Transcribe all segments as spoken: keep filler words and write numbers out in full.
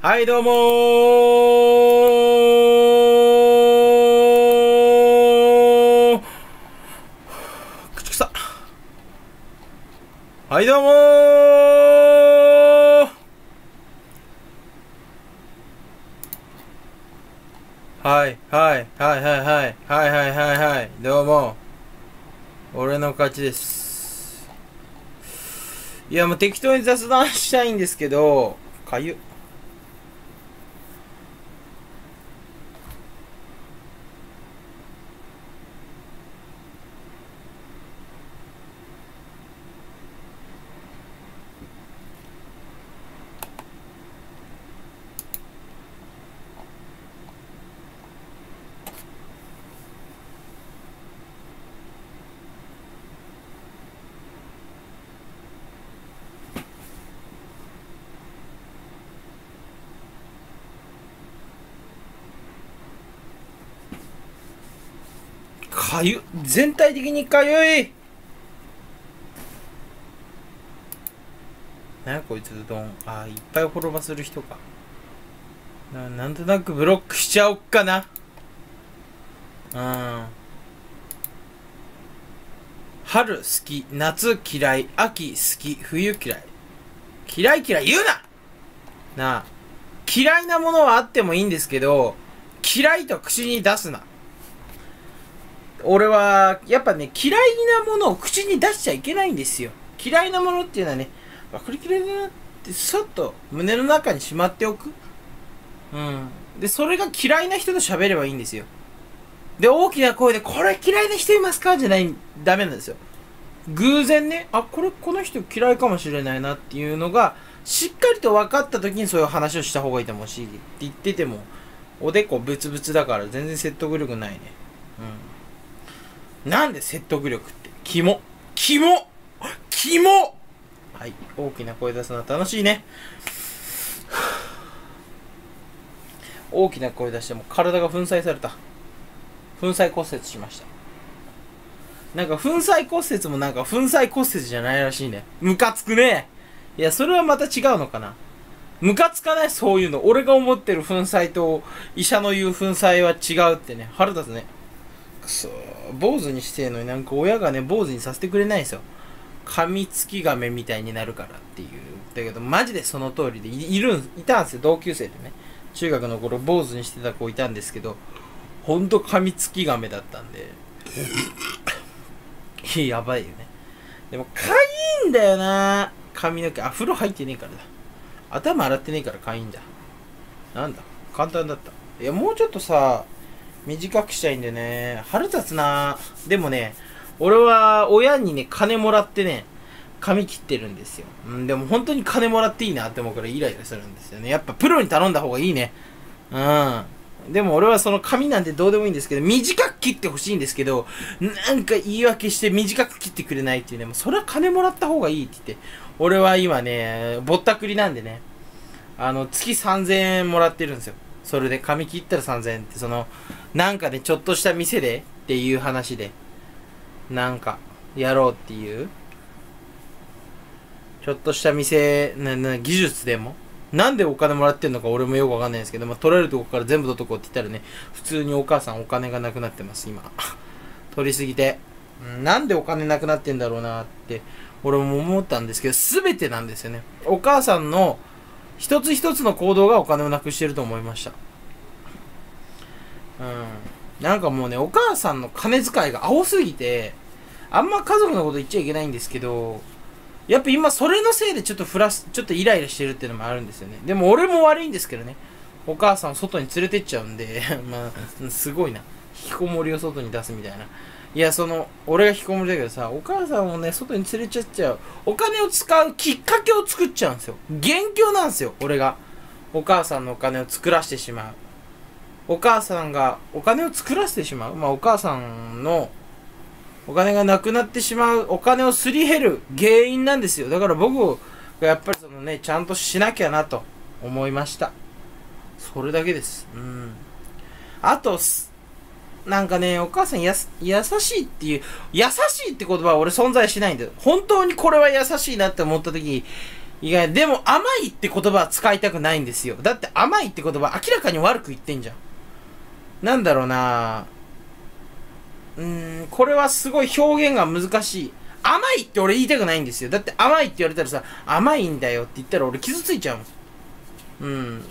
はい、どうもー。口臭。はい、どうもー。はい、はい、はい、はい、はい、はい、はい、はい、はい、どうも。俺の勝ちです。いや、もう適当に雑談したいんですけど、かゆっ。かゆっ。全体的にかゆい。なんやこいつうどん。あー、いっぱい滅ばせる人か。な、なんとなくブロックしちゃおっかな。うん。春好き、夏嫌い、秋好き、冬嫌い。嫌い嫌い言うななあ。嫌いなものはあってもいいんですけど、嫌いと口に出すな。俺は、やっぱね、嫌いなものを口に出しちゃいけないんですよ。嫌いなものっていうのはね、あ、これ嫌いだなって、そっと胸の中にしまっておく。うん。で、それが嫌いな人と喋ればいいんですよ。で、大きな声で、これ嫌いな人いますかじゃない、ダメなんですよ。偶然ね、あ、これ、この人嫌いかもしれないなっていうのが、しっかりと分かった時にそういう話をした方がいいと思うし、って言ってても、おでこブツブツだから全然説得力ないね。うん。なんで説得力って、キモ。キモキモはい、大きな声出すのは楽しいね。大きな声出しても体が粉砕された。粉砕骨折しました。なんか粉砕骨折もなんか粉砕骨折じゃないらしいね。ムカつくね。いや、それはまた違うのかな。ムカつかないそういうの。俺が思ってる粉砕と医者の言う粉砕は違うってね。腹立つね。くそー。坊主にしてんのになんか親がね、坊主にさせてくれないんですよ。噛みつき亀みたいになるからっていう。だけどマジでその通りで い, いるん、いたんですよ。同級生でね。中学の頃坊主にしてた子いたんですけど、ほんと噛みつき亀だったんで。やばいよね。でも、かいんだよな髪の毛。あ、風呂入ってねえからだ。頭洗ってねえからかいんだ。なんだ簡単だった。いや、もうちょっとさ、短くしたいんでね。腹立つなでもね、俺は親にね、金もらってね、髪切ってるんですよ。うん、でも本当に金もらっていいなって思うからイライラするんですよね。やっぱプロに頼んだ方がいいね。うん。でも俺はその髪なんてどうでもいいんですけど、短く切ってほしいんですけど、なんか言い訳して短く切ってくれないっていうね、もうそれは金もらった方がいいって言って、俺は今ね、ぼったくりなんでね、あの、月さんぜんえんもらってるんですよ。それで髪切ったらさんぜんえんって、その、なんかね、ちょっとした店でっていう話で、なんか、やろうっていう、ちょっとした店、な、な、技術でも、なんでお金もらってんのか俺もよくわかんないんですけど、まあ、取れるとこから全部取っとこうって言ったらね、普通にお母さんお金がなくなってます、今。取りすぎて。うん、なんでお金なくなってんだろうなって、俺も思ったんですけど、すべてなんですよね。お母さんの一つ一つの行動がお金をなくしてると思いました。うん。なんかもうね、お母さんの金遣いが青すぎて、あんま家族のこと言っちゃいけないんですけど、やっぱ今それのせいでちょっとフラス、ちょっとイライラしてるっていうのもあるんですよね。でも俺も悪いんですけどね。お母さんを外に連れてっちゃうんで、まあ、すごいな。引きこもりを外に出すみたいな。いや、その、俺が引きこもりだけどさ、お母さんをね、外に連れちゃっちゃう。お金を使うきっかけを作っちゃうんですよ。元凶なんですよ、俺が。お母さんのお金を作らせてしまう。お母さんがお金を作らせてしまう。まあ、お母さんの、お金がなくなってしまう、お金をすり減る原因なんですよ。だから僕がやっぱりそのね、ちゃんとしなきゃなと思いました。それだけです。うん。あと、なんかね、お母さんやす、優しいっていう、優しいって言葉は俺存在しないんだよ。本当にこれは優しいなって思った時、 意外、でも甘いって言葉は使いたくないんですよ。だって甘いって言葉明らかに悪く言ってんじゃん。なんだろうなうーん、これはすごい表現が難しい。甘いって俺言いたくないんですよ。だって甘いって言われたらさ、甘いんだよって言ったら俺傷ついちゃうもん。うん。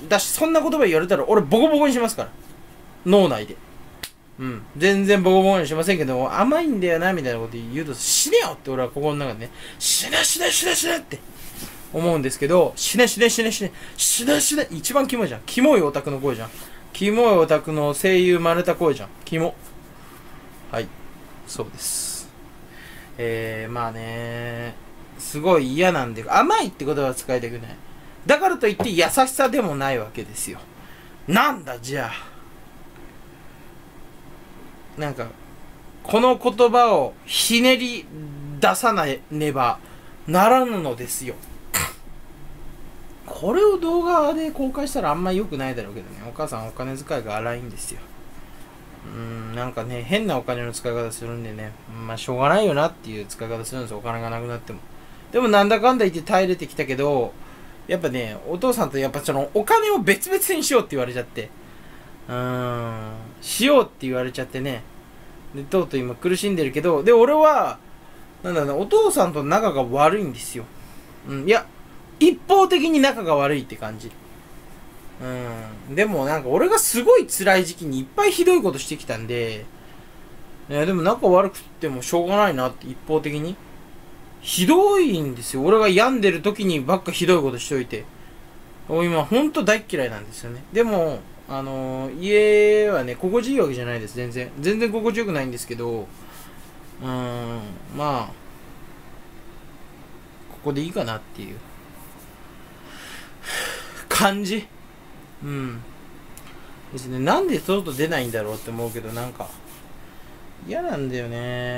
だし、そんな言葉言われたら俺ボコボコにしますから。脳内で。うん。全然ボコボコにしませんけども、甘いんだよな、みたいなこと言うと、死ねよって俺は心の中でね、死ね死ね死ね死ねって思うんですけど、死ね死ね死ね死ね、死ね死ね、一番キモいじゃん。キモいオタクの声じゃん。キモいオタクの声優真似た声じゃん。キモ。はい。そうです。えー、まあねすごい嫌なんで、甘いって言葉は使いたくない。だからといって優しさでもないわけですよ。なんだじゃあ。なんか、この言葉をひねり出さなねばならぬのですよ。これを動画で公開したらあんま良くないだろうけどね。お母さんお金遣いが荒いんですよ。うーん、なんかね、変なお金の使い方するんでね。まあ、しょうがないよなっていう使い方するんですよ。お金がなくなっても。でもなんだかんだ言って耐えれてきたけど、やっぱね、お父さんとやっぱそのお金を別々にしようって言われちゃって。うーん、しようって言われちゃってね。で、とうとう今苦しんでるけど、で、俺は、なんだろうな、お父さんと仲が悪いんですよ。うん、いや、一方的に仲が悪いって感じ。うん。でもなんか俺がすごい辛い時期にいっぱいひどいことしてきたんで、いやでも仲悪くてもしょうがないなって一方的に。ひどいんですよ。俺が病んでる時にばっかひどいことしといて。今ほんと大っ嫌いなんですよね。でも、あのー、家はね、心地いいわけじゃないです。全然。全然心地よくないんですけど、うーん、まあ、ここでいいかなっていう感じ。うん。ですね。なんで外出ないんだろうって思うけど、なんか、嫌なんだよね。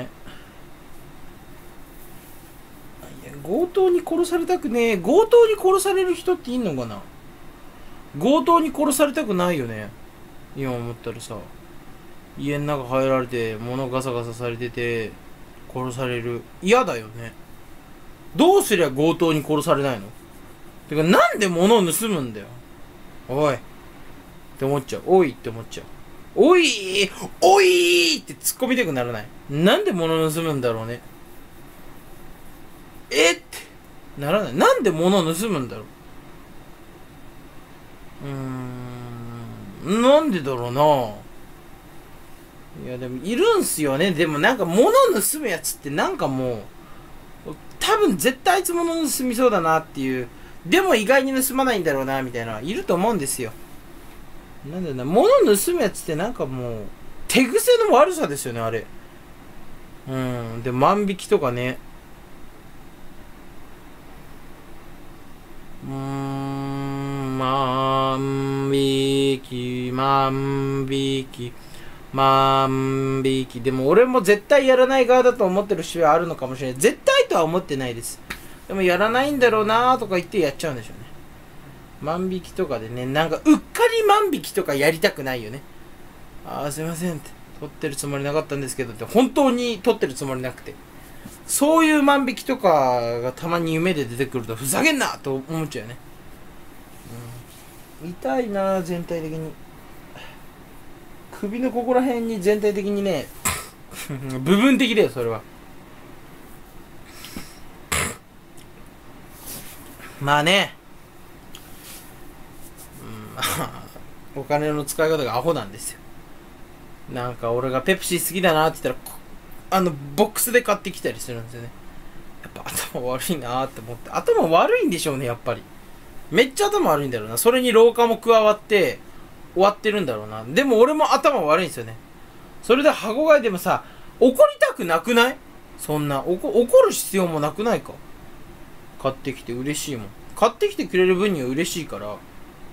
いや、強盗に殺されたくねえ。強盗に殺される人っていんのかな。強盗に殺されたくないよね。今思ったらさ、家の中入られて、物ガサガサされてて、殺される。嫌だよね。どうすりゃ強盗に殺されないの？てか、なんで物を盗むんだよ。おい。って思っちゃう。おいって思っちゃう。おいおいって突っ込みたくならない。なんで物を盗むんだろうね。えってならない。なんで物を盗むんだろう。うーん。なんでだろうな。いやでもいるんすよね。でもなんか物盗むやつってなんかもう、多分絶対あいつ物盗みそうだなっていう。でも意外に盗まないんだろうなみたいな。いると思うんですよ。なんだろうな。物盗むやつってなんかもう、手癖の悪さですよね、あれ。うん。で、万引きとかね。うーん、万引き、万引き、万引き。でも俺も絶対やらない側だと思ってる節はあるのかもしれない。絶対とは思ってないです。でもやらないんだろうなーとか言ってやっちゃうんでしょうね。万引きとかでね、なんかうっかり万引きとかやりたくないよね。あーすいませんって。取ってるつもりなかったんですけどって、本当に取ってるつもりなくて。そういう万引きとかがたまに夢で出てくるとふざけんなと思っちゃうよね。うん、痛いな全体的に。首のここら辺に全体的にね、部分的だよそれは。まあね、うん、お金の使い方がアホなんですよ。なんか俺がペプシー好きだなって言ったら、あのボックスで買ってきたりするんですよね。やっぱ頭悪いなーって思って。頭悪いんでしょうね、やっぱり。めっちゃ頭悪いんだろうな。それに老化も加わって終わってるんだろうな。でも俺も頭悪いんですよね。それで箱買いでもさ、怒りたくなくない？そんな怒怒る必要もなくないか。買ってきて嬉しいもん。買ってきてくれる分には嬉しいから。うん。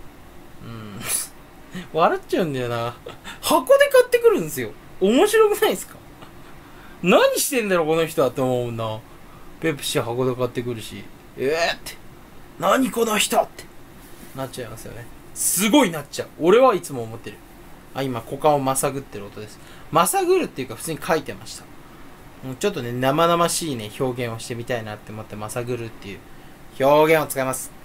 笑っちゃうんだよな。箱で買ってくるんですよ。面白くないですか？何してんだろこの人はって思うな。ペプシー箱で買ってくるし、えーって何この人ってなっちゃいますよね。すごいなっちゃう。俺はいつも思ってる。あ、今股間をまさぐってる音です。まさぐるっていうか普通に書いてました。ちょっとね生々しいね表現をしてみたいなって思ってまさぐるっていう表現を使いますった。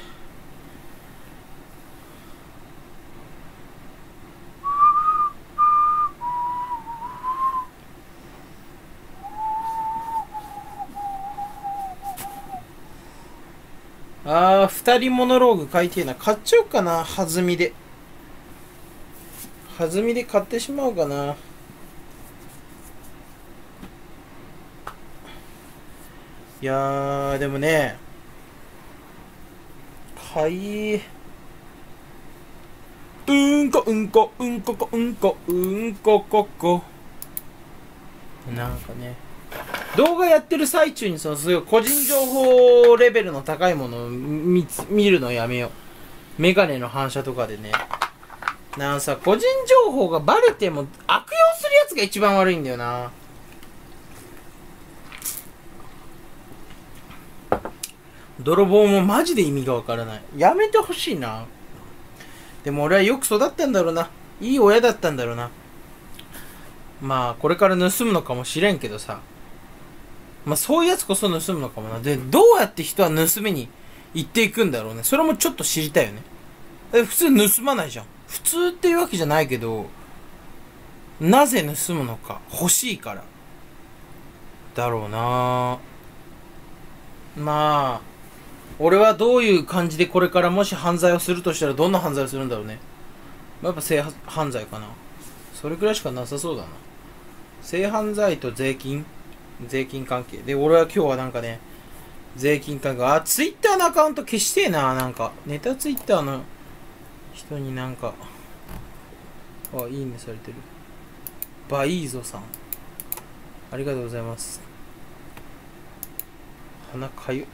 あー、二人モノローグ買いてえな。買っちゃおうかな、弾みで。弾みで買ってしまおうかな。いやー、でもね、はい。うんこ、うんこ、うんここ、うんこ、うんこここ。なんかね、動画やってる最中にそのすごい個人情報レベルの高いものを 見, 見るのやめよう。メガネの反射とかでね。なんさ、個人情報がバレても悪用するやつが一番悪いんだよな。泥棒もマジで意味がわからない。やめてほしいな。でも俺はよく育ったんだろうな。いい親だったんだろうな。まあこれから盗むのかもしれんけどさ、まあそういうやつこそ盗むのかもな。で、どうやって人は盗みに行っていくんだろうね。それもちょっと知りたいよね。え、普通盗まないじゃん。普通っていうわけじゃないけど、なぜ盗むのか。欲しいからだろうな。まあ俺はどういう感じでこれからもし犯罪をするとしたらどんな犯罪をするんだろうね。やっぱ性犯罪かな。それくらいしかなさそうだな。性犯罪と税金税金関係で、俺は今日はなんかね、税金関係、あ、ツイッターのアカウント消してえな。なんかネタツイッターの人になんか、あ、いいねされてる。バイーゾさん、ありがとうございます。鼻かゆ。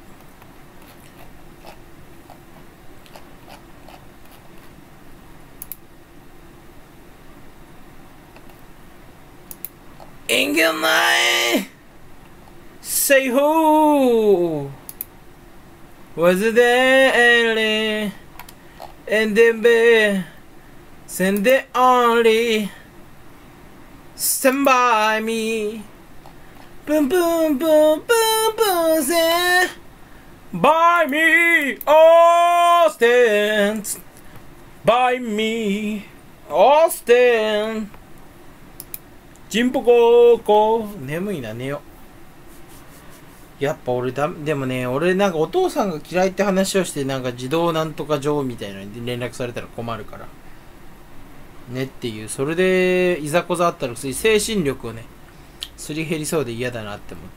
縁がない。Say who was there and then be send it only stand by me boom boom boom boom boom say by me all stand by me all stand ジンポコーコー。眠いな、寝よ。やっぱ俺だ、でもね、俺なんかお父さんが嫌いって話をして、なんか児童なんとか上みたいなのに連絡されたら困るから。ねっていう、それでいざこざあったら精神力をね、すり減りそうで嫌だなって思って。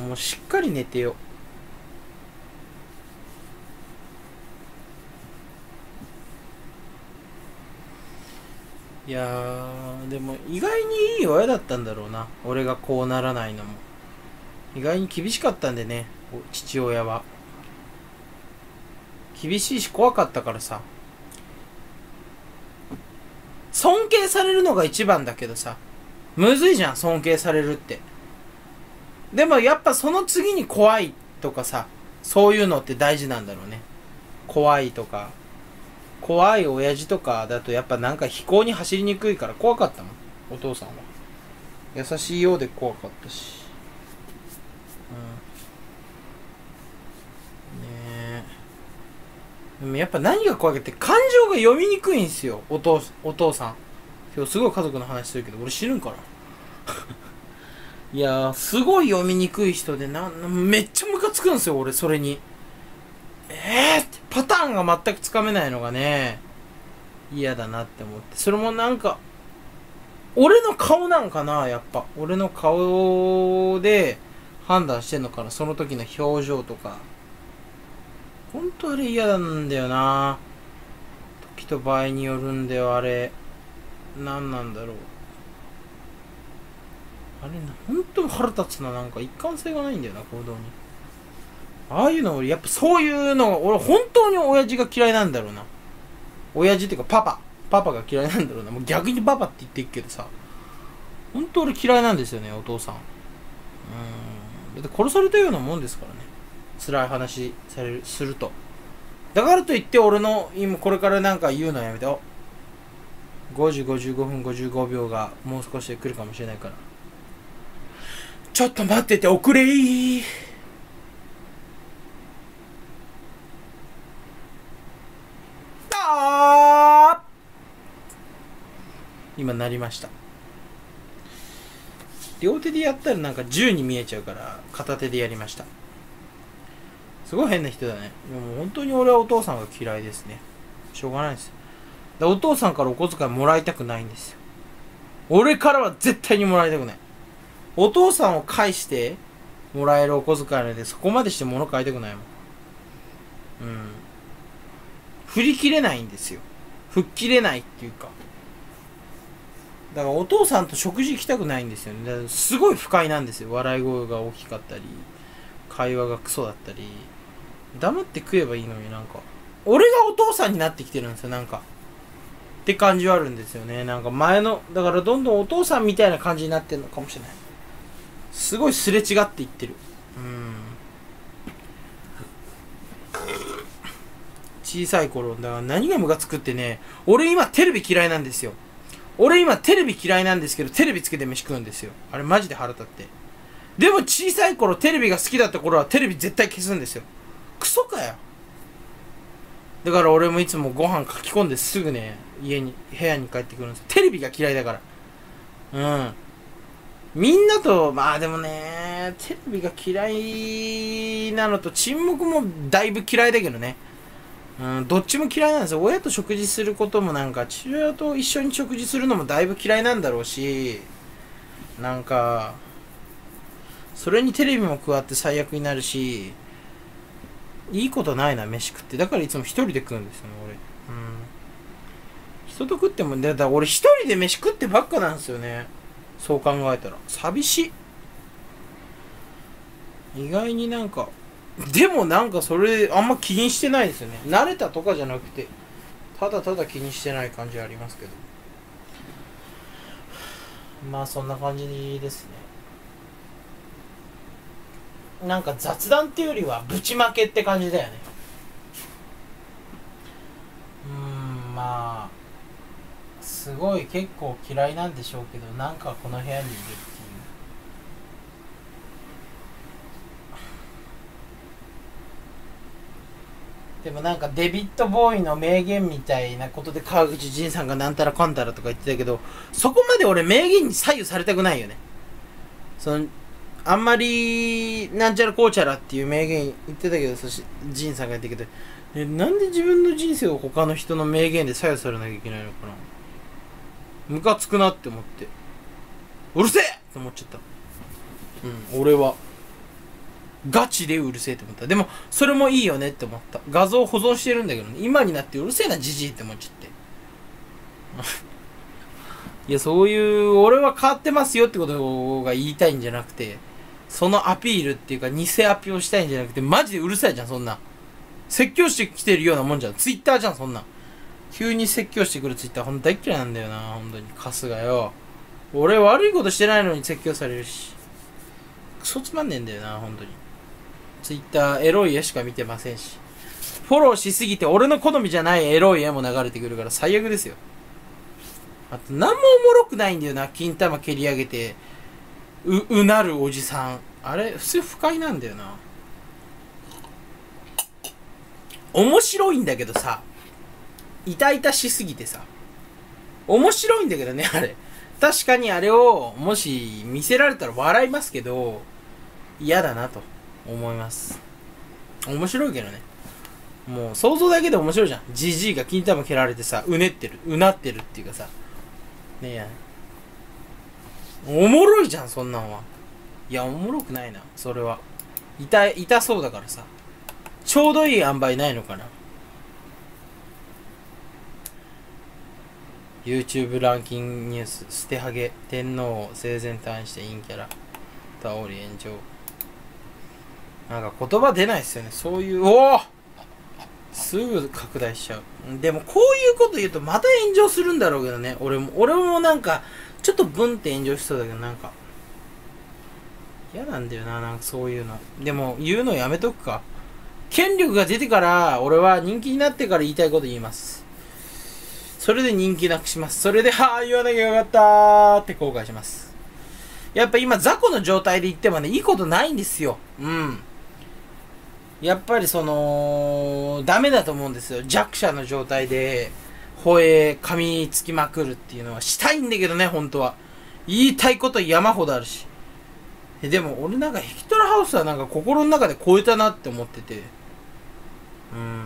もうしっかり寝てよ。いやー、でも意外にいい親だったんだろうな。俺がこうならないのも。意外に厳しかったんでね、父親は。厳しいし怖かったからさ。尊敬されるのが一番だけどさ、むずいじゃん、尊敬されるって。でもやっぱその次に怖いとかさ、そういうのって大事なんだろうね。怖いとか。怖い親父とかだとやっぱなんか非行に走りにくいから怖かったもん、お父さんは。優しいようで怖かったし。うん。ねえ。でもやっぱ何が怖いかって感情が読みにくいんすよ、お父、お父さん。今日すごい家族の話するけど、俺死ぬんかな。いやー、すごい読みにくい人でな、めっちゃムカつくんすよ、俺、それに。えーって、パターンが全くつかめないのがね、嫌だなって思って。それもなんか、俺の顔なんかな、やっぱ。俺の顔で判断してんのかな、その時の表情とか。ほんとあれ嫌なんだよな。時と場合によるんだよ、あれ。なんなんだろう。あれな、ほんと腹立つな、なんか一貫性がないんだよな、行動に。ああいうの俺、やっぱそういうの、俺本当に親父が嫌いなんだろうな。親父っていうかパパ。パパが嫌いなんだろうな。もう逆にパパって言ってるけどさ。本当俺嫌いなんですよね、お父さん。うーん。だって殺されたようなもんですからね。辛い話される、すると。だからといって俺の、今これからなんか言うのやめて。お。ごじごじゅうごふんごじゅうごびょうがもう少しで来るかもしれないから。ちょっと待ってておくれー。 今なりました。両手でやったらなんかじゅうに見えちゃうから片手でやりました。すごい変な人だね。もう本当に俺はお父さんが嫌いですね。しょうがないですよ。だお父さんからお小遣いもらいたくないんですよ。俺からは絶対にもらいたくない。お父さんを介してもらえるお小遣いなんでそこまでして物買いたくないもん。うん。振り切れないんですよ。吹っ切れないっていうか。だからお父さんと食事行きたくないんですよね。だからすごい不快なんですよ。笑い声が大きかったり、会話がクソだったり。黙って食えばいいのになんか。俺がお父さんになってきてるんですよ、なんか。って感じはあるんですよね。なんか前の、だからどんどんお父さんみたいな感じになってるのかもしれない。すごいすれ違っていってる。うん。小さい頃、だから何がムカつくってね、俺今テレビ嫌いなんですよ。俺今テレビ嫌いなんですけど、テレビつけて飯食うんですよ。あれマジで腹立って。でも小さい頃テレビが好きだった頃はテレビ絶対消すんですよ。クソかよ。だから俺もいつもご飯書き込んですぐね、家に、部屋に帰ってくるんですよ。テレビが嫌いだから。うん。みんなと、まあでもね、テレビが嫌いなのと沈黙もだいぶ嫌いだけどね。うん、どっちも嫌いなんですよ。親と食事することもなんか、父親と一緒に食事するのもだいぶ嫌いなんだろうし、なんか、それにテレビも加わって最悪になるし、いいことないな、飯食って。だからいつも一人で食うんですよね、俺。うん。人と食っても、だから俺一人で飯食ってばっかなんですよね。そう考えたら。寂しい。意外になんか、でもなんかそれあんま気にしてないですよね。慣れたとかじゃなくて、ただただ気にしてない感じはありますけど。まあそんな感じですね。なんか雑談っていうよりはぶちまけって感じだよね。うーん、まあすごい結構嫌いなんでしょうけど、なんかこの部屋にいるっていう。でもなんかデビッド・ボーイの名言みたいなことで川口仁さんがなんたらかんたらとか言ってたけど、そこまで俺名言に左右されたくないよね。そのあんまりなんちゃらこうちゃらっていう名言言ってたけど、そし仁さんが言ってたけど、えなんで自分の人生を他の人の名言で左右されなきゃいけないのかな。ムカつくなって思って、うるせえって思っちゃった。うん、俺はガチでうるせえって思った。でもそれもいいよねって思った。画像保存してるんだけどね、今になってうるせえなジジイって思っちゃっていや、そういう俺は変わってますよってことが言いたいんじゃなくて、そのアピールっていうか偽アピをしたいんじゃなくて、マジでうるさいじゃん。そんな説教してきてるようなもんじゃん。ツイッターじゃん。そんな急に説教してくるツイッターほんと大っ嫌いなんだよな。本当にカスがよ。俺悪いことしてないのに説教されるし、クソつまんねえんだよな本当に。ツイッターエロい絵しか見てませんし、フォローしすぎて俺の好みじゃないエロい絵も流れてくるから最悪ですよ。あと何もおもろくないんだよな。金玉蹴り上げてううなるおじさん、あれ普通不快なんだよな。面白いんだけどさ、痛々しすぎてさ、面白いんだけどねあれ。確かにあれをもし見せられたら笑いますけど、嫌だなと思います。面白いけどね。もう想像だけで面白いじゃん。ジジイが金玉蹴られてさ、うねってる、うなってるっていうかさ、ねえ、おもろいじゃんそんなんは。いやおもろくないなそれは。痛い痛そうだからさ、ちょうどいい塩梅ないのかな。 YouTube ランキングニュース、捨てハゲ天皇を生前退院して陰キャラ倒り炎上。なんか言葉出ないっすよね、そういう。おおすぐ拡大しちゃう。でもこういうこと言うとまた炎上するんだろうけどね。俺も俺もなんかちょっとブンって炎上しそうだけど、なんか嫌なんだよな、なんかそういうの。でも言うのやめとくか。権力が出てから、俺は人気になってから言いたいこと言います。それで人気なくします。それではあ言わなきゃよかったーって後悔します。やっぱ今雑魚の状態で言ってもね、いいことないんですよ。うん、やっぱりそのダメだと思うんですよ。弱者の状態で吠え、噛みつきまくるっていうのはしたいんだけどね、本当は。言いたいこと山ほどあるし。でも俺なんかヘキトラハウスはなんか心の中で超えたなって思ってて。うーん。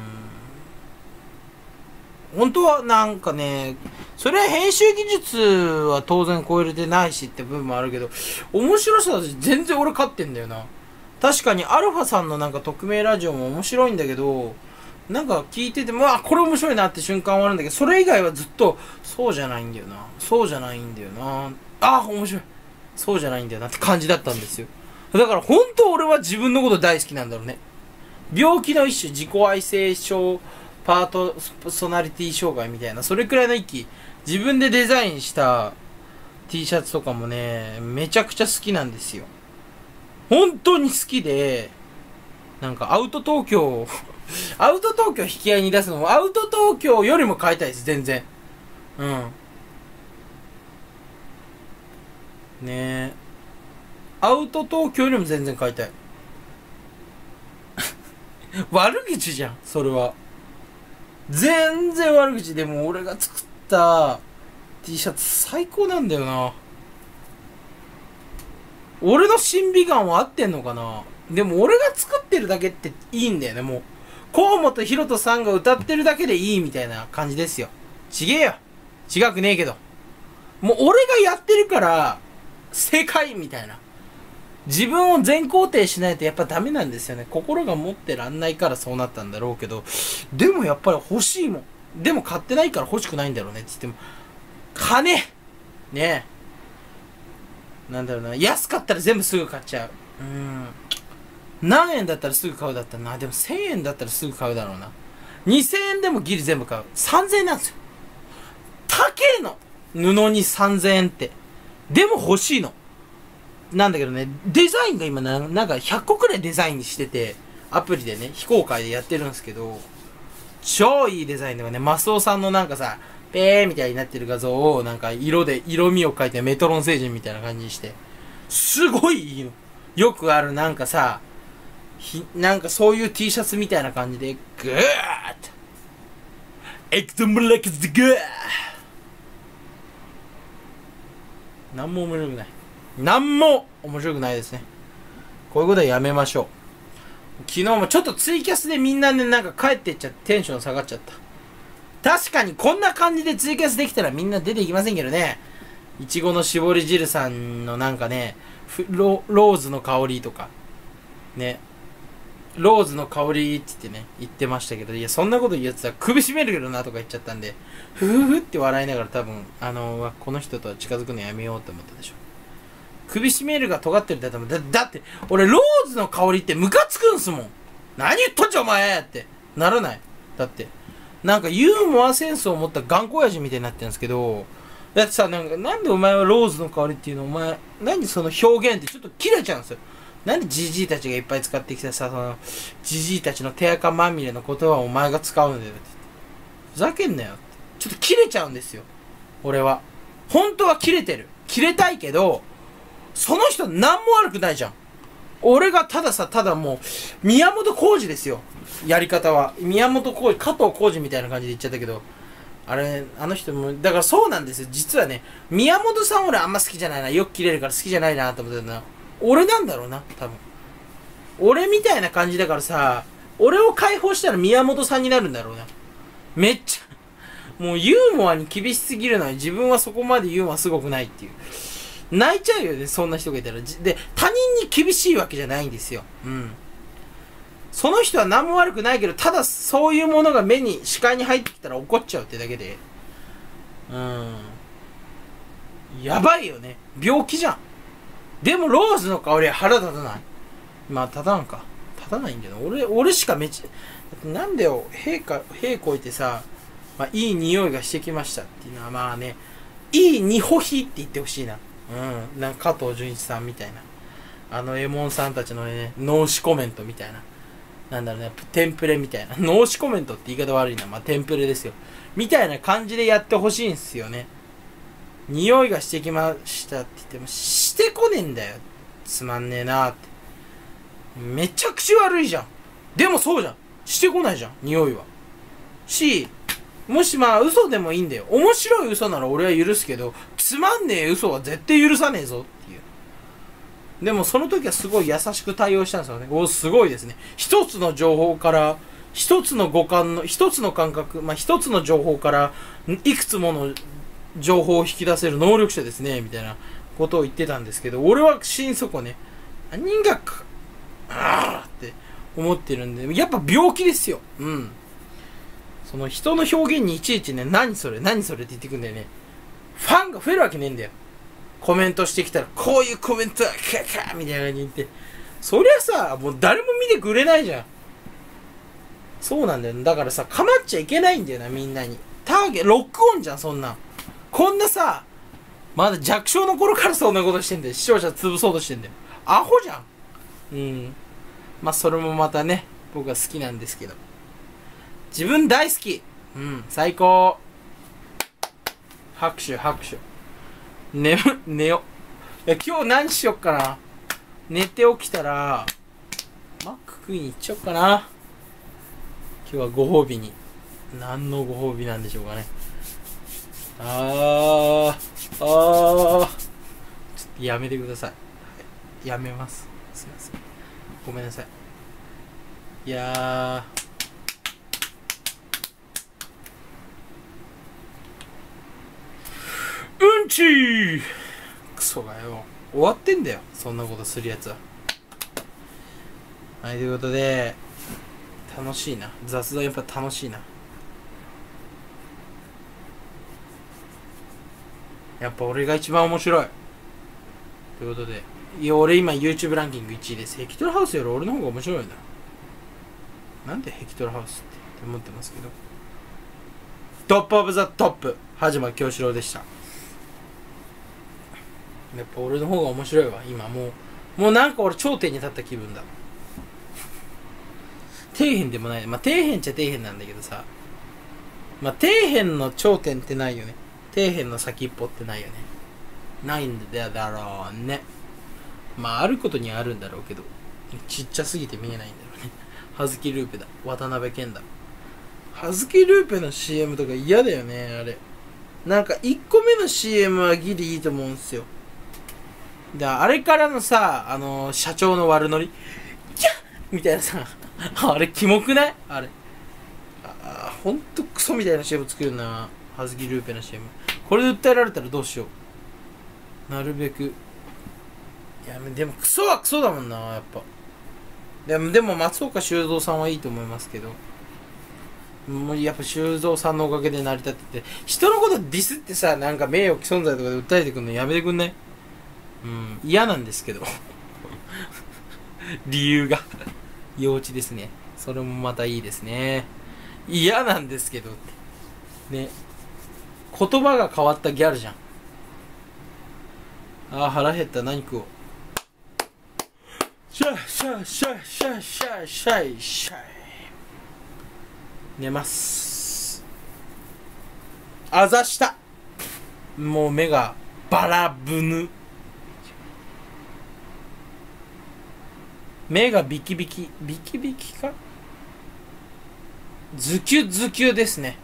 本当はなんかね、それは編集技術は当然超えれてないしって部分もあるけど、面白さは全然俺勝ってんだよな。確かにアルファさんのなんか匿名ラジオも面白いんだけど、なんか聞いてても、あ、これ面白いなって瞬間はあるんだけど、それ以外はずっと、そうじゃないんだよな。そうじゃないんだよな。あ、面白い。そうじゃないんだよなって感じだったんですよ。だから本当俺は自分のこと大好きなんだろうね。病気の一種、自己愛性症、パートソナリティ障害みたいな、それくらいの域、自分でデザインした T シャツとかもね、めちゃくちゃ好きなんですよ。本当に好きで、なんかアウト東京、アウト東京引き合いに出すのも、アウト東京よりも買いたいです、全然。うん。ねえ。アウト東京よりも全然買いたい。悪口じゃん、それは。全然悪口。でも俺が作った T シャツ最高なんだよな。俺の審美眼は合ってんのかな。でも俺が作ってるだけっていいんだよね、もう。河本ひろとさんが歌ってるだけでいいみたいな感じですよ。ちげえよ。違くねえけど。もう俺がやってるから、正解みたいな。自分を全肯定しないとやっぱダメなんですよね。心が持ってらんないからそうなったんだろうけど、でもやっぱり欲しいもん。でも買ってないから欲しくないんだろうねって言っても、金ねえ。なんだろうな。安かったら全部すぐ買っちゃう。うーん。何円だったらすぐ買うだったらな。でもせんえんだったらすぐ買うだろうな。にせんえんでもギリ全部買う。さんぜんえんなんですよ。高えの布にさんぜんえんって。でも欲しいの。なんだけどね、デザインが今な、なんかひゃっこくらいデザインしてて、アプリでね、非公開でやってるんですけど、超いいデザインとかね、マスオさんのなんかさ、ペーみたいになってる画像を、なんか色で、色味を描いてメトロン星人みたいな感じにして、すごいいいの。よくあるなんかさ、ひ、なんかそういう T シャツみたいな感じで、グーッと、エクトムレクスグーなんも面白くない。なんも面白くないですね。こういうことはやめましょう。昨日もちょっとツイキャスでみんなね、なんか帰ってっちゃってテンション下がっちゃった。確かにこんな感じでツイキャスできたらみんな出ていきませんけどね。いちごの絞り汁さんのなんかね、ロ, ローズの香りとか。ね。ローズの香りって言ってね、言ってましたけど、いや、そんなこと言うやつは首絞めるけどなとか言っちゃったんで、ふふふって笑いながら多分、あの、この人とは近づくのやめようって思ったでしょ。首絞めるが尖ってるんだと思う。だ、だって、俺、ローズの香りってムカつくんすもん。何言っとんじゃお前ってならない。だって、なんかユーモアセンスを持った頑固親父みたいになってるんですけど、だってさ、なんか、なんでお前はローズの香りっていうのお前、何その表現ってちょっと切れちゃうんですよ。なんでジジイたちがいっぱい使ってきたさ、その、ジジイたちの手垢まみれの言葉をお前が使うんだよって。ふざけんなよって。ちょっと切れちゃうんですよ。俺は。本当は切れてる。切れたいけど、その人何も悪くないじゃん。俺がたださ、ただもう、宮本浩二ですよ。やり方は。宮本浩二、加藤浩二みたいな感じで言っちゃったけど、あれ、あの人も、だからそうなんですよ。実はね、宮本さん俺あんま好きじゃないな。よく切れるから好きじゃないなと思ってたな。俺なんだろうな、多分。俺みたいな感じだからさ、俺を解放したら宮本さんになるんだろうな。めっちゃ、もうユーモアに厳しすぎるのに自分はそこまでユーモアすごくないっていう。泣いちゃうよね、そんな人がいたら。で、他人に厳しいわけじゃないんですよ。うん。その人は何も悪くないけど、ただそういうものが目に、視界に入ってきたら怒っちゃうってだけで。うん。やばいよね。病気じゃん。でもローズの香りは腹立たない。まあ、立たんか。立たないんだよ。俺、俺しかめちゃ、なんだよ、陛下、陛こいてさ、まあ、いい匂いがしてきましたっていうのは、まあね、いいニホヒって言ってほしいな。うん。なんか加藤純一さんみたいな。あのエモンさんたちのね、脳死コメントみたいな。なんだろうね、テンプレみたいな。脳死コメントって言い方悪いな。まあ、テンプレですよ。みたいな感じでやってほしいんすよね。匂いがしてきましたって言っても、してこねえんだよ。つまんねえなーって。めちゃくちゃ悪いじゃん。でもそうじゃん。してこないじゃん、匂いは。し、 もしまあ嘘でもいいんだよ。面白い嘘なら俺は許すけど、つまんねえ嘘は絶対許さねえぞっていう。でもその時はすごい優しく対応したんですよね。お、すごいですね。一つの情報から、一つの五感の、一つの感覚、まあ一つの情報から、いくつもの情報を引き出せる能力者ですね、みたいなことを言ってたんですけど、俺は心底ね、何がか、あーって思ってるんで、やっぱ病気ですよ。うん。その人の表現にいちいちね、何それ、何それって言ってくんだよね。ファンが増えるわけねえんだよ。コメントしてきたら、こういうコメントは、キャキャみたいな感じに言って。そりゃさ、もう誰も見てくれないじゃん。そうなんだよ。だからさ、構っちゃいけないんだよな、みんなに。ターゲット、ロックオンじゃん、そんなん。こんなさ、まだ弱小の頃からそんなことしてんだよ。視聴者潰そうとしてんだよ。アホじゃん。うん。まあ、それもまたね、僕は好きなんですけど。自分大好き。うん、最高。拍手、拍手。寝む、寝よ。いや、今日何しよっかな。寝て起きたら、マック食いに行っちゃおっかな。今日はご褒美に。何のご褒美なんでしょうかね。あー、あー。ちょっとやめてください。やめます。すいません。ごめんなさい。いやー。うんちークソがよ。終わってんだよ。そんなことするやつは。はい、ということで、楽しいな。雑談やっぱ楽しいな。やっぱ俺が一番面白い。ということで、いや、俺今 YouTube ランキングいちいです。ヘキトラハウスより俺の方が面白いんだ。なんでヘキトラハウスってって思ってますけど。トップオブザトップ、羽島京志郎でした。やっぱ俺の方が面白いわ。今もうもうなんか俺頂点に立った気分だ。底辺でもない。まあ底辺っちゃ底辺なんだけどさ、まあ底辺の頂点ってないよね。底辺の先っぽってないよね。ないんだだろうね。まああることにはあるんだろうけど、ちっちゃすぎて見えないんだろうね。葉月ルーペだ。渡辺謙だ。葉月ルーペの シーエム とか嫌だよね。あれなんかいっこめの シーエム はギリいいと思うんすよ。で、あれからのさ、あのー、社長の悪ノリ、キャッみたいなさ、あれ、キモくないあれ。あー、ほんとクソみたいな シーエム 作るな。葉月ルーペの シーエム。これで訴えられたらどうしよう。なるべく。いや、でもクソはクソだもんな、やっぱ。でも、でも松岡修造さんはいいと思いますけど。もうやっぱ修造さんのおかげで成り立ってて、人のことディスってさ、なんか名誉毀損罪とかで訴えてくんのやめてくんない？うん、嫌なんですけど。理由が幼稚ですね。それもまたいいですね。嫌なんですけどって。ね。言葉が変わったギャルじゃん。あー、腹減った。何食おう。シャーシャーシャーシャーシャーシャーシャー。寝ます。あざした。もう目がバラブヌ。目がビキビキ、ビキビキかズキュズキュですね。